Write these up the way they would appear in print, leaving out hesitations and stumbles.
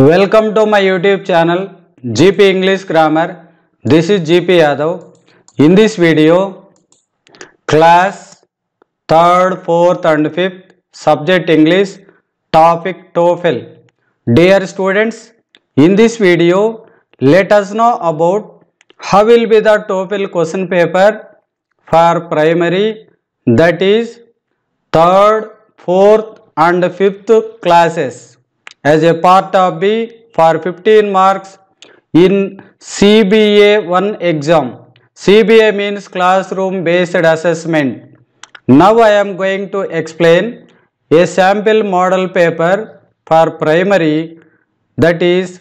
Welcome to my YouTube channel GP English Grammar. This is GP Yadav. In this video, class 3rd, 4th and 5th subject English, topic TOEFL. Dear students, in this video, let us know about how will be the TOEFL question paper for primary, that is 3rd, 4th and 5th classes, as a part of B for 15 marks in CBA 1 exam. CBA means classroom based assessment. Now I am going to explain a sample model paper for primary, that is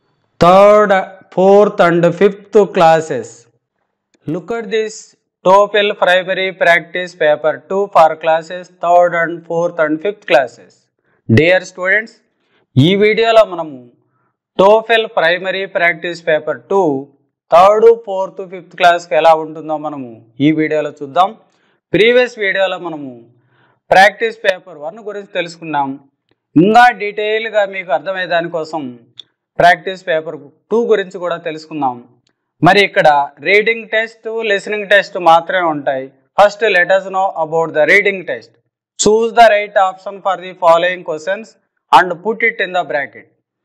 3rd, 4th and 5th classes. Look at this TOEFL primary practice paper 2 for classes 3rd and 4th and 5th classes. Dear students, ఈ వీడియోలో మనము TOEFL primary practice paper 2 3rd, 4th, 5th క్లాస్కి ఎలా ఉంటుందో మనము ఈ వీడియోలో చూద్దాం. ప్రీవియస్ వీడియోలో మనము ప్రాక్టీస్ పేపర్ 1 గురించి తెలుసుకున్నాం. ఇంకా డీటెయిల్గా మీకు అర్థమయ్యే దానికోసం ప్రాక్టీస్ పేపర్ 2 గురించి కూడా తెలుసుకుందాం. మరి ఇక్కడ రీడింగ్ టెస్ట్, లిసనింగ్ టెస్ట్ మాత్రమే ఉంటాయి. First let us know about the reading test. Choose the right option for the following questions and put it in the bracket.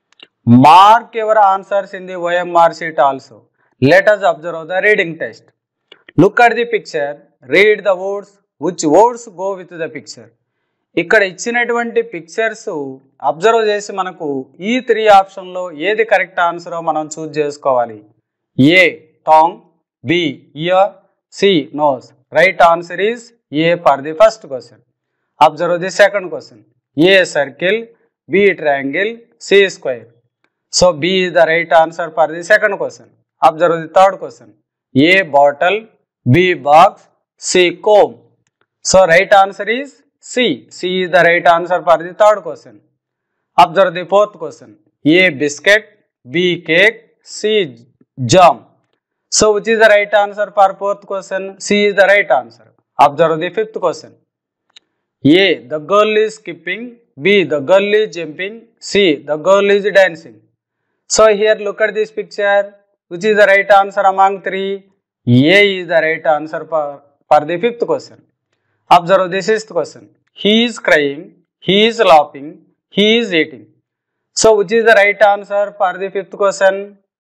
Mark your answers in the OMR sheet also. Let us observe the reading test. Look at the picture, read the words, which words go with the picture. ఇక్కడ ఇచ్చినటువంటి pictures observe చేసి మనకు ఈ 3 ఆప్షన్లో ఏది correct ఆన్సరో మనం చూస్ చేసుకోవాలి. ఏ tongue, B ear, C nose. Right answer is A for the first question. Observe the second question. A circle, B triangle, C square. So B is the right answer for the second question. Observe the third question. A bottle, B box, C comb. So right answer is C. C is the right answer for the third question. Observe the fourth question. A biscuit, B cake, C jam. So which is the right answer for fourth question? C is the right answer. Observe the fifth question. A the girl is skipping, B the girl is jumping, C the girl is dancing. So here look at this picture. Which is the right answer among 3? A is the right answer for the fifth question. Observe the sixth question. He is crying, he is laughing, he is eating. So which is the right answer for the fifth question?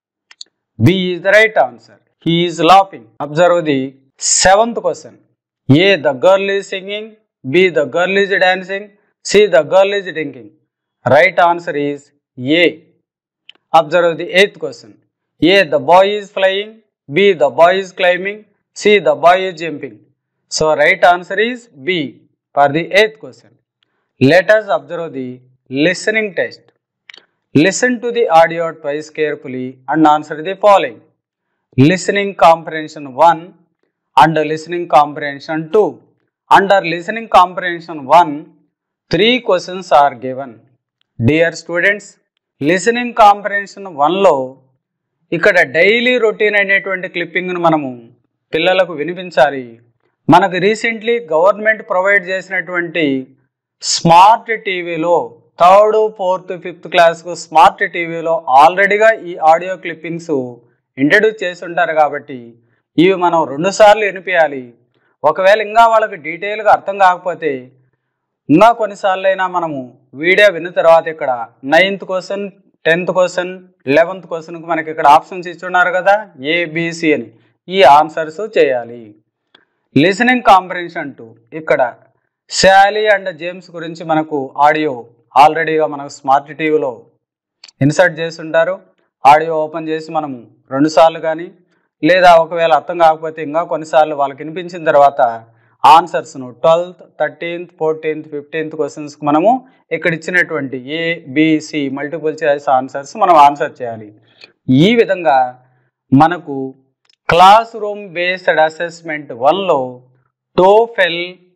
B is the right answer. He is laughing. Observe the seventh question. A the girl is singing, B the girl is dancing, C the girl is drinking. Right answer is A. Observe the eighth question. A the boy is flying, B the boy is climbing, C the boy is jumping. So right answer is B for the eighth question. Let us observe the listening test. Listen to the audio twice carefully and answer the following. Listening comprehension 1 and listening comprehension 2. Under listening comprehension 1, 3 questions are given. Dear students, listening comprehension 1లో ఇక్కడ daily routine అనేటువంటి క్లిప్పింగ్ను మనము పిల్లలకు వినిపించాలి. మనకు recently government provide చేసినటువంటి smart టీవీలో 3rd, 4th, 5th క్లాస్కు smart టీవీలో ఆల్రెడీగా ఈ ఆడియో క్లిప్పింగ్స్ ఇంట్రడ్యూస్ చేసి ఉంటారు కాబట్టి ఇవి మనం 2 సార్లు వినిపించాలి. ఒకవేళ ఇంకా వాళ్ళకి డీటెయిల్గా అర్థం కాకపోతే ఇంకా కొన్నిసార్లు అయినా మనము వీడియో విన్న తర్వాత ఇక్కడ 9th question, 10th question, 11th క్వశ్చన్కి మనకి ఇక్కడ ఆప్షన్స్ ఇచ్చున్నారు కదా, ABC అని, ఈ ఆన్సర్స్ చేయాలి. లిసనింగ్ కాంప్రిహెన్షన్ 2, ఇక్కడ శాలీ అండ్ జేమ్స్ గురించి మనకు ఆడియో ఆల్రెడీగా మనకు స్మార్ట్ టీవీలో ఇన్సర్ట్ చేస్తుంటారు. ఆడియో ఓపెన్ చేసి మనము 2 సార్లు కానీ లేదా ఒకవేళ అర్థం కాకపోతే ఇంకా కొన్నిసార్లు వాళ్ళకి వినిపించిన తర్వాత ఆన్సర్స్ను 12th, 13th, 14th, 15th క్వశ్చన్స్కి మనము ఇక్కడ ఇచ్చినటువంటి ABC మల్టిపుల్ చాయిస్ ఆన్సర్స్ మనం ఆన్సర్ చేయాలి. ఈ విధంగా మనకు క్లాస్ రూమ్ బేస్డ్ అసెస్మెంట్ 1లో TOEFL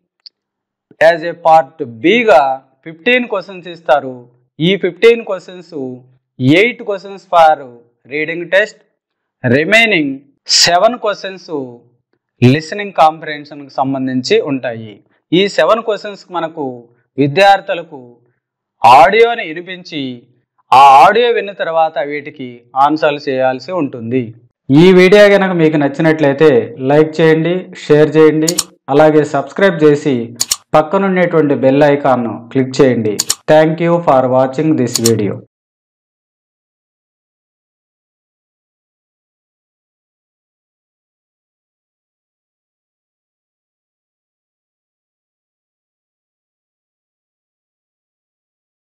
యాజ్ ఏ పార్ట్ Bగా 15 క్వశ్చన్స్ ఇస్తారు. ఈ 15 questions 8 questions for reading test, remaining 7 questions listening కాంప్రిహెన్షన్కి సంబంధించి ఉంటాయి. ఈ 7 క్వశ్చన్స్కి మనకు విద్యార్థులకు ఆడియోని వినిపించి ఆ ఆడియో విన్న తర్వాత వీటికి ఆన్సర్లు చేయాల్సి ఉంటుంది. ఈ వీడియో కనుక మీకు నచ్చినట్లయితే లైక్ చేయండి, షేర్ చేయండి, అలాగే సబ్స్క్రైబ్ చేసి పక్కనున్నటువంటి బెల్ ఐకాన్ను క్లిక్ చేయండి. Thank you for watching this video.